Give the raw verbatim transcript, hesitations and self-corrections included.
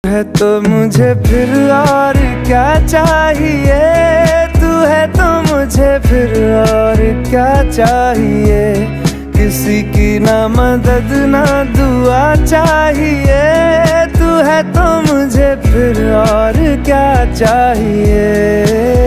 है तो मुझे फिर और क्या चाहिए, तू है तो मुझे फिर और क्या चाहिए। किसी की ना मदद ना दुआ चाहिए, तू है तो मुझे फिर और क्या चाहिए।